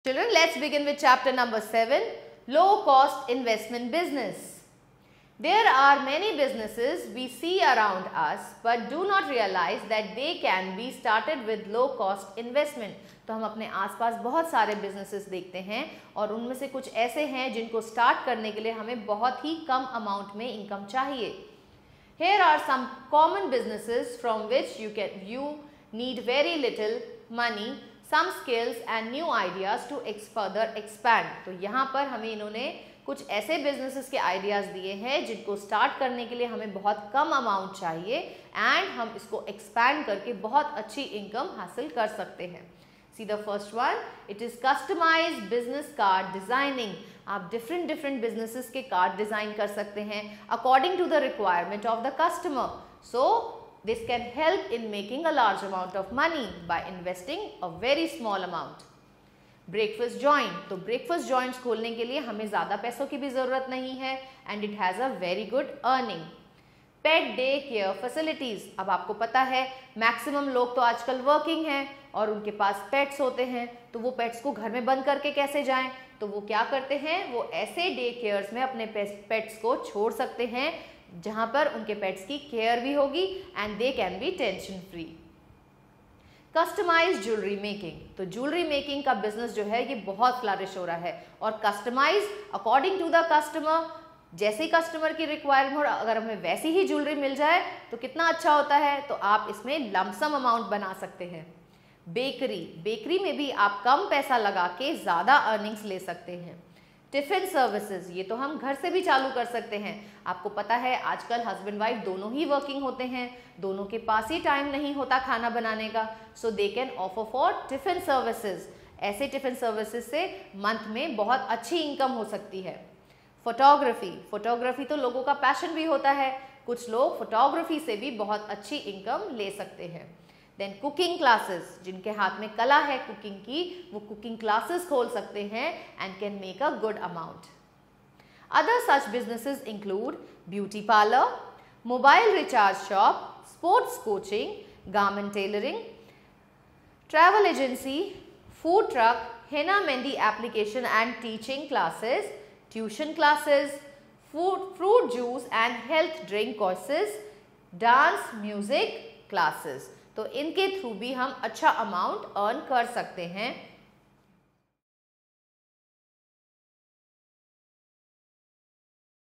Children, let's begin with chapter number 7, low cost investment business. There are many businesses we see around us but do not realize that they can be started with low cost investment. तो हम अपने आसपास बहुत सारे businesses देखते हैं और उनमें से कुछ ऐसे हैं जिनको start करने के लिए हमें बहुत ही कम amount में income चाहिए. Here are some common businesses from which you need very little money, some skills and new ideas to further expand. तो यहाँ पर हमें इन्होंने कुछ ऐसे businesses के ideas दिए हैं जिनको start करने के लिए हमें बहुत कम amount चाहिए and हम इसको expand करके बहुत अच्छी income हासिल कर सकते हैं. See the first one, it is customized business card designing. आप different businesses के card design कर सकते हैं according to the requirement of the customer. So this can help in making a large amount of money by investing a very small amount. Breakfast joint, तो breakfast joints खोलने के लिए हमें ज़्यादा पैसों की भी ज़रूरत नहीं है and it has a very good earning. Pet day care facilities, अब आपको पता है मैक्सिमम लोग तो आजकल वर्किंग हैं और उनके पास पेट्स होते हैं, तो वो पेट्स को घर में बंद करके कैसे जाएं, तो वो क्या करते हैं, वो ऐसे डे केयर्स में अपने पेट्स को छोड़ सकते हैं जहां पर उनके पेट्स की केयर भी होगी and they can be tension free. Customise jewellery making, तो ज्वेलरी मेकिंग का बिजनेस जो है ये बहुत फ्लरिश हो रहा है और customise according to the customer, जैसे ही कस्टमर की रिक्वायरमेंट हो अगर हमें वैसी ही ज्वेलरी मिल जाए तो कितना अच्छा होता है, तो आप इसमें लमसम अमाउंट बना सकते हैं. बेकरी में भी आप कम पैसा लगा के ज़्यादा अर्निंग्स ले सकते हैं. टिफ़िन सर्विसेज, ये तो हम घर से भी चालू कर सकते हैं. आपको पता है आजकल हस्बैंड वाइफ दोनों ही वर्किंग होते हैं, दोनों के पास ही टाइम नहीं होता खाना बनाने का, so they can offer for tiffin services. ऐसे टिफ़िन सर्विसेज से मंथ में बहुत अच्छी इनकम हो सकती है. फोटोग्राफी तो लोगों का पैशन भी होता है, कुछ लोग फोटोग्राफी से भी बहुत अच्छी इनकम ले सकते हैं. देन कुकिंग क्लासेस, जिनके हाथ में कला है कुकिंग की, वो कुकिंग क्लासेस खोल सकते हैं and can make a good amount. Other such businesses include beauty parlour, mobile recharge shop, sports coaching, garment tailoring, travel agency, food truck, henna mehndi application and teaching classes, tuition classes, fruit juice and health drink courses, dance music classes. तो इनके through भी हम अच्छा amount earn कर सकते हैं.